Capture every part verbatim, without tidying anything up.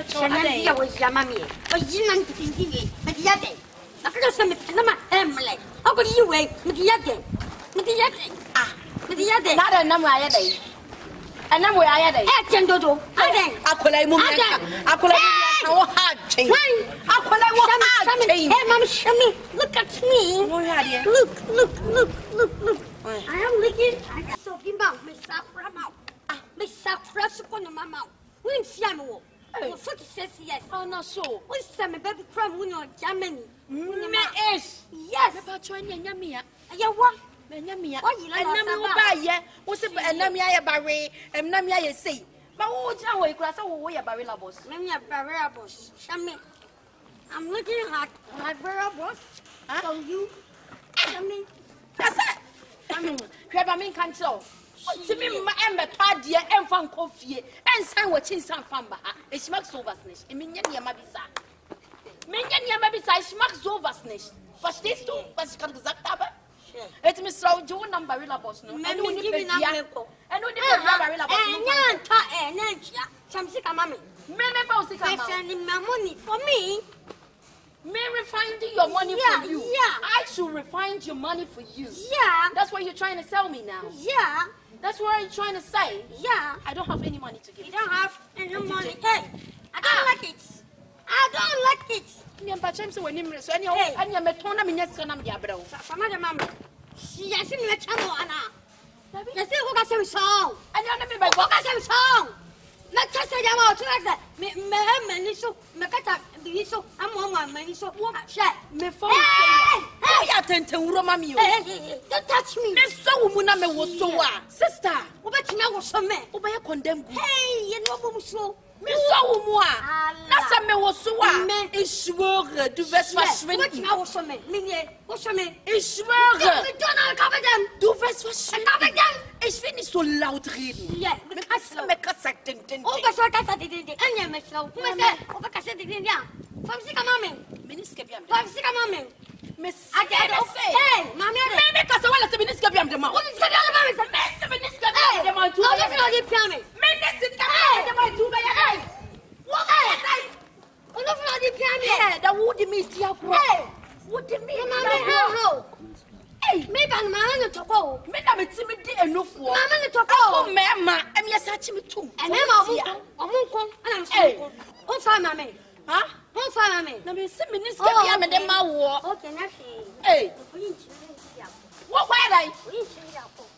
pacho ade ya was yamami o yinan tingi me yade akado se me na emle ako yi we me yade me yade ah me yade na da na mu ayade ana mu ayade e tendodo ade akola mu me akola mu wo hard chain akola wo hard chain hey mama shami look at me look look look look look I am licking I got so gimba me sapra mau ah me sapra so kono mama we nfiam wo oh forty-six years oh no so we say me baby from we no Germany me is yes me pacho anya mia ya wa me nya mia o yi la enam wo ba ye wo se enam ya ye bare enam ya ye sei ma wo jira wo ikura se wo wo ye bare labos me me bare labos shami I'm looking at my bare labos so you shami that's it shami hwe ba me kan tell ti me ma embe tade emfa nkofie ensan wo chinsan famba ha e smack soversness e menye ne ma bisa menye ne ma bisa e smack soversness verstehst du was ich gerade gesagt habe et mi so jo number labos no me me give na me ko eno ni be bare labos no eh nya ta eh na ntia samsi kama me me me fa usika ma I send my money for me me refund your money yeah, for you yeah I should refund your money for you yeah that's what you're trying to sell me now yeah that's what you're trying to say yeah I don't have any money to give you don't have any money hey I don't ah. like it I don't like it me am pachem se wani mre so any any me ton na me nyesa na me dia brɛ wo fama de mama si yesi me chamo ana yesi ko ka se so any na me ba ko ka se so me ka se dia ma o tuna se me me me ni so me ka ta bi so amo amo me ni so she me phone say hey ya tenten wuro ma mi o don't touch me me so wo mu na me wo so a sister wo be tina wo so me wo be condemn good hey ye no mo so me so wo mu a na sa me wo so a ich schwöre du wirst verschwinden wo tina wo so me me ni wo so me ich schwöre me don't ka be dem du wirst verschwinden ka be dem ich will nicht so laut reden yeah me ka me ka sa den den o be so ka sa den den anya me so me se o be ka sa den den ya fam si ka mama me ni ska bia me fam si ka mama me ade hey mama me me ka sa wala se me ni ska bia me ma o ni ska bia me se me se me ni ska bia me ma tu no you no dey pay me me ni ska bia me ma tu ba ya hey wo ga ya dai o no no dey pay me eh da wo di me ti akro hey wo di me mama how how hey me ban mama no to go me na me ti me di enufuo mama no to go o me ma em ya sa chi me tum e me ma o o mun ko ana so o fa mama ha o fa mama na me se me ni ska bia me de ma wo okay na fi eh wo kwa dai o yin chi ya ko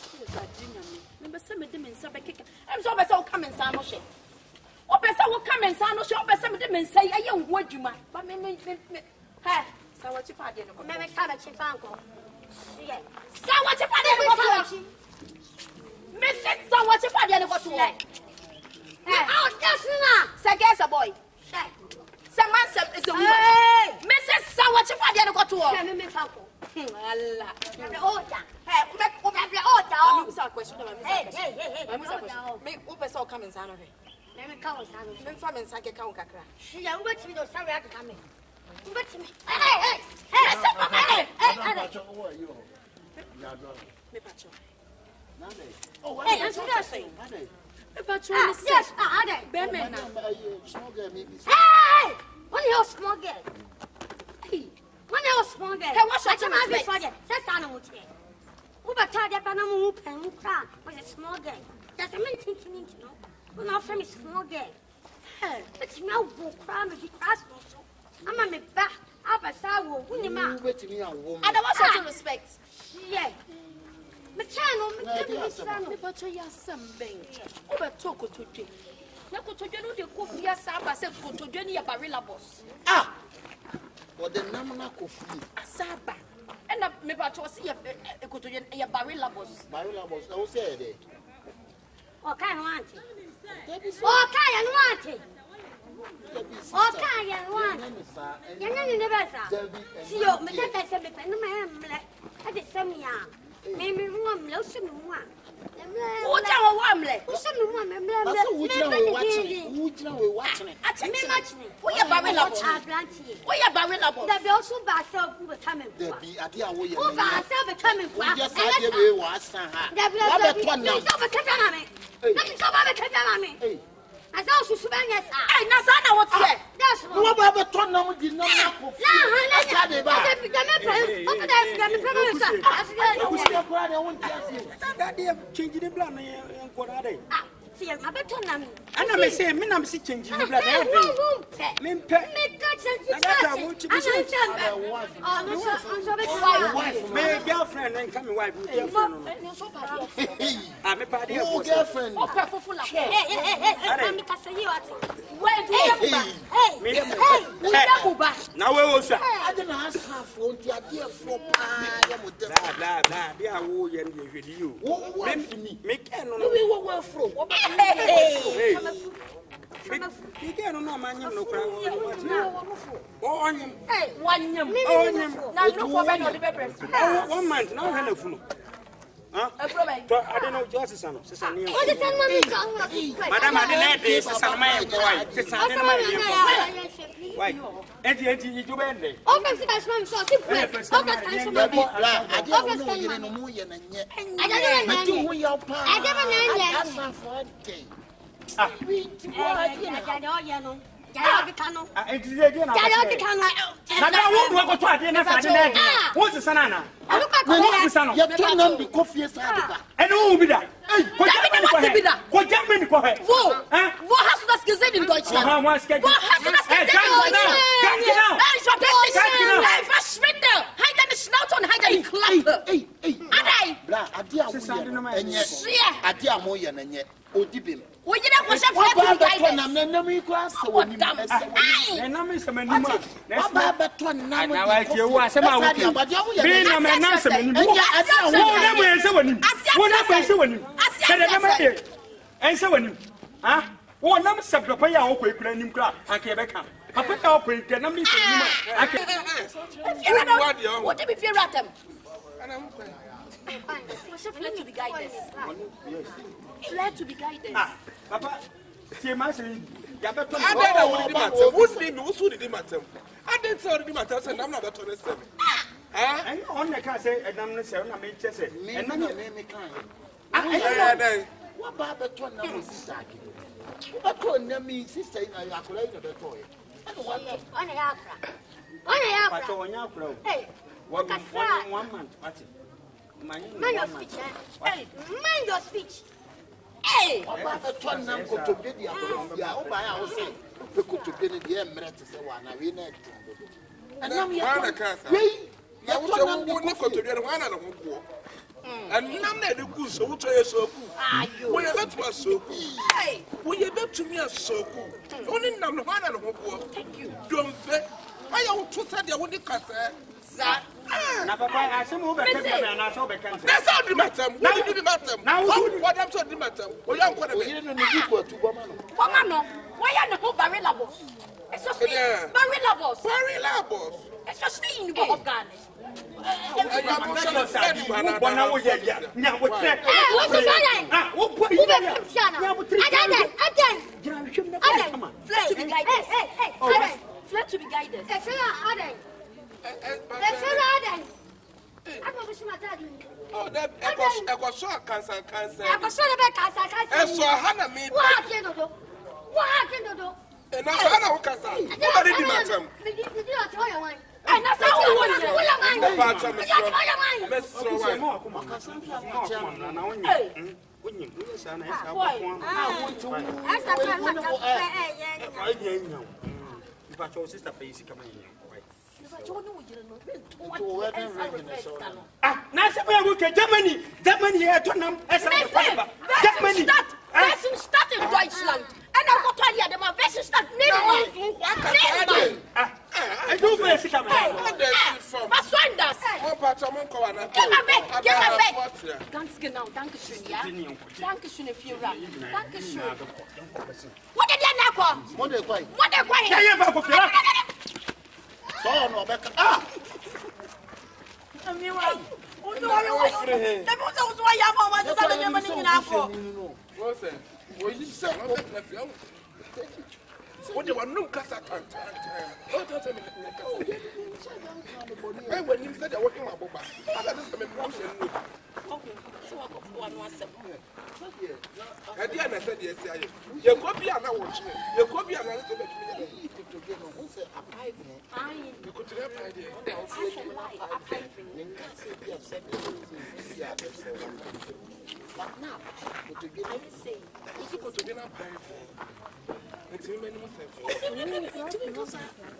me be se me de me nsa be keka em so be se o ka me nsa no hwe o be se wo ka me nsa no hwe o be se me de me nsa aye nwo adwuma ba me me me ha sa wa chi fa de no ko me me sa ba chi fa ko ye sa wa chi fa de no ko me se sa wa chi fa de no ko to eh oh just na say guess a boy say say man say is a woman hey me se sa wa chi fa de no ko to me me fa ko Allah me o ja hey o me o me o ja me sa question me hey hey hey me sa question me o be se o ka me nsa no hwe me me ka o sa no me fa me nsa ke ka o kakra ya wo ti do sa we aka me wo ti me hey hey hey sa ko me hey hey me pacho oh hey I'm just saying me pacho yes ah ade be me na hey when you small girl hey when you small girl hey what's your name say sa na wo ti wo ba ta de pa na mo pen kra was a small girl just a minute thinking no when I from small girl hey it's now go cry me crash so ama me ba abasa wo wuni ma wetimi awo and what's your respect yeah me channel me channel me pacho ya samben o be to kotodwe na kotodwe no de kofia sa ba se kotodwe ni ya barilla boss ah o de nam na kofi asaba ena me pacho se ya kotodwe ya barilla boss barilla boss o se de o kai no anti o kai no anti o kai no anti ya nani ne ba sa si yo me ta ta se me pa no ma mle ade samia me me ho mle o se me ho a wo ja wo wa mle o se me ho a me mle mle so wo jira we watching wo jira we watching me matching wo ya barilla boss atlantic wo ya barilla boss da be o so ba se ku be come de bi ade a wo ye o ba se be come kwa wo just ade we wa san ha da be wa be to na so be come na me na so ba be come na me hey I saw you spend yes. Hey, Nazana, what's here? That's What about the ton of the number of That they have changed the blood and what are they? See, I'm a better than me. And I'm saying, men, I'm changing the blood. Men, my girlfriend and come wife. I'm a party of girlfriend. Now, we will say, I didn't ask her for the idea for blah, blah, blah. They are all young with you. Make an over from. Hey, you can't know my name, no crowd. Oh, on him. Hey, one yam, oh, him. Now, no for the peppers. Oh, one month, no, hello. Huh? I don't know, just son. Madam, I didn't this is a man boy. It's a man. Why? And you do it. Oh, that's my source. I don't know. What's the son? You're telling them the coffee is and who be that? What German go ahead? What has to get in Deutschland? What has to get in we did not question for the name class. What damn is a name is a man. What about one now? I was about being a man. Answer me. What answer when you answer when you huh? What number subject pay our quick planning club? I can't back up. I put our quick and I'm missing you. What did we fear at them? Fled to be guided. Fled to be guided. Papa, see my son. I don't know who's name, who's who did the matter. I didn't say the matter, and I'm not a tourist. I only can say, and I'm not saying, I may just say, and I'm not making kind. What about the two numbers? What two numbers sister in a calculator? On a yapra. On a yapra. Hey, what one month? Mind your speech. Hey, mind your speech. Hey, about the one number to be the other. By our side, we could be the emirates to say one. I mean, and now we are a car. I was going to get one of them. And none of the good so so good. We are not so good. We are not to me as so good. Only number one of them. Thank you. Don't bet. I want to say the only car. Now, Papa, I say move back and I saw the cancer. That's all the matter. Now, the matter. Now, what I'm saying, the matter. We are going to be in the equal to woman. Woman, why are the whole barrel labels? Especially barrel labels. Barrel labels. Especially in the world of Ghana. Fled to be guided. Oh, that echo saw cancer, cancer. I saw the cancer, cancer. I saw Hannah made what I can do. What I can do. And I saw no cancer. What did you matter? And that's how I want to ah, now we can Germany, Germany here to them. Germany, Western start in Deutschland. And I got to tell you, the Western start name. I do basic. Was soll das? Geh mal weg, geh mal weg. Ganz genau, danke schön, ja. Danke schön, Führer. Danke schön. What did you know? What did you know? What did you know? Oh, no, Becca. Ah! I'm here. Oh, no, I'm here. The most of why I'm on the other money in Apple. What's that? What you say? What do you want? No, Casa. When you said you're working my boba, I just come and wash it. Okay, so one was a I didn't say yes. You could be an hour. You could be an hour. You could have idea. But now, what you get? I say, if you go to dinner, it's too many because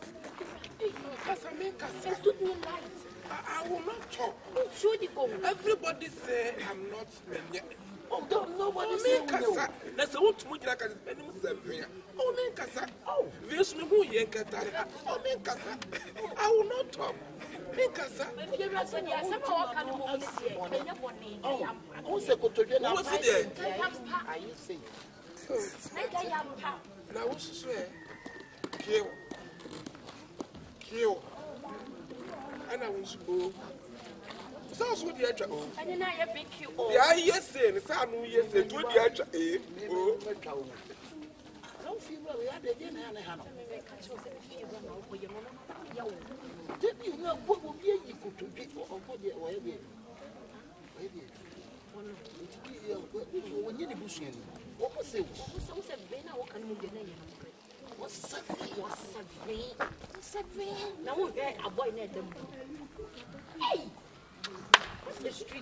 I make a sense to me light. I will not talk. Everybody say I'm not many. Oh, don't nobody say Kasa. That's a what to make like a many. Oh, men Kasa. Oh, this me who yank at that. Oh, men Kasa. I will not talk. Men Kasa. Oh, who's a good to get out? What's it there? Are you saying? Now, what's the swear? Kill. Kill. And I was go. Sounds good, the edge. And then I have been killed. Yeah, yes, and some yes, and good the edge. Eh, oh, I don't feel well. We had again, and I have did you know what would be equal to get or what they were? When you're bushing, what was it? What's a vein? What can you do? What's a vein? What's a vein? What's a vein? Now we're a boy near them. Hey! What's the street?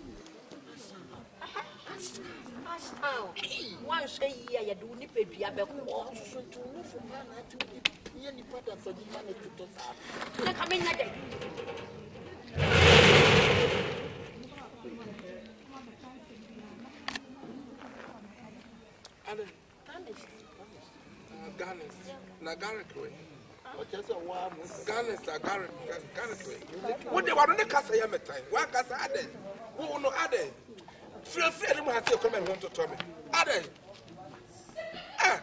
Ashtown. Once a year, you do nip a beer, walk to know from Ghana to any part of the money to the farm. Come in again. Garners, Nagarically. Garners, Nagarically. What they want to cast a yamatine? One cast added. Who no added? Feel free to have to come and want to tell me. Added. Ah.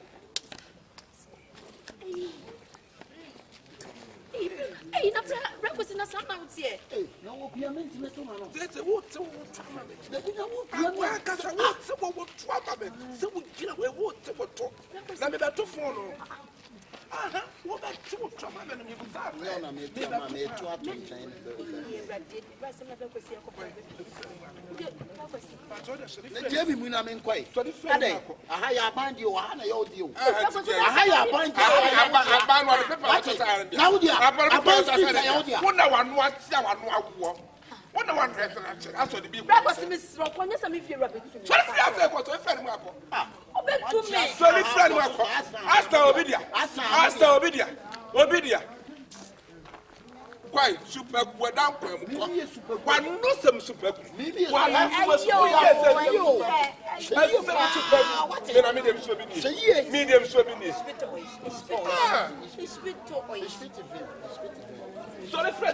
Hey, that's a breakfast in a summer here. No, we are meant to let you know. That's a wood to trauma. The dinner would be a work as a wood, someone would trauma. So we get away wood to talk. Let me to follow. Ah, what about two trauma? And you was out. No, no, me, Mamma, me, two up in China. Jamie, when I'm in quite. A higher band you are, I owe you. A higher band you are. Now, dear, I bought you. One one wants someone who one one has to be breakfast. Miss Rock, when you some if you're rabbit. So if you have a friend, sorry, friend, Ashtown Obidia, Ashtown Obidia, Obidia. Quite super, one down, one no some super. Maybe one was medium soapiness. Medium soapiness. Sorry, friend.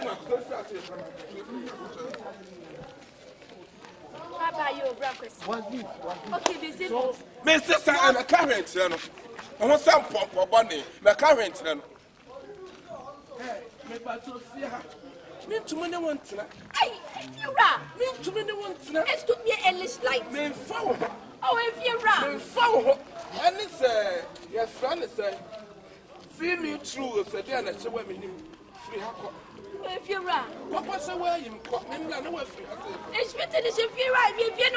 Okay, my sister and a current, you know. I want some pump or bunny, my current, you know. Me too many ones. Hey, you are. Me too many ones. It's to be a list like me four. Oh, if you run, four. And it's a your friend is a feel me true, said, and I say, women, free. If you run, what was the way you caught me? I know if you it's written if you run, if you